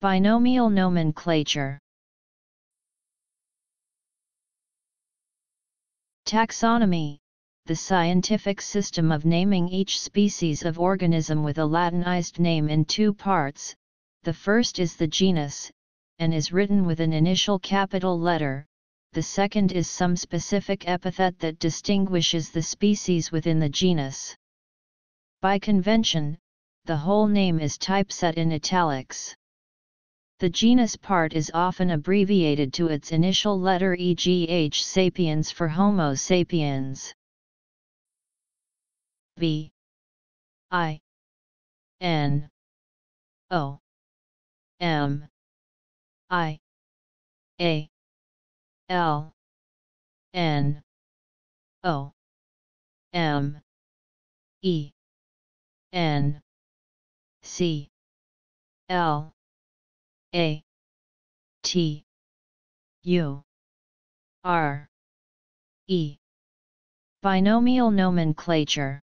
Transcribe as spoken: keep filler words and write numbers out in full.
Binomial nomenclature. Taxonomy, the scientific system of naming each species of organism with a Latinized name in two parts. The first is the genus, and is written with an initial capital letter. The second is some specific epithet that distinguishes the species within the genus. By convention, the whole name is typeset in italics. The genus part is often abbreviated to its initial letter, for example H. sapiens for Homo sapiens. B I N O M I A L N O M E N C L A T U R E. Binomial nomenclature.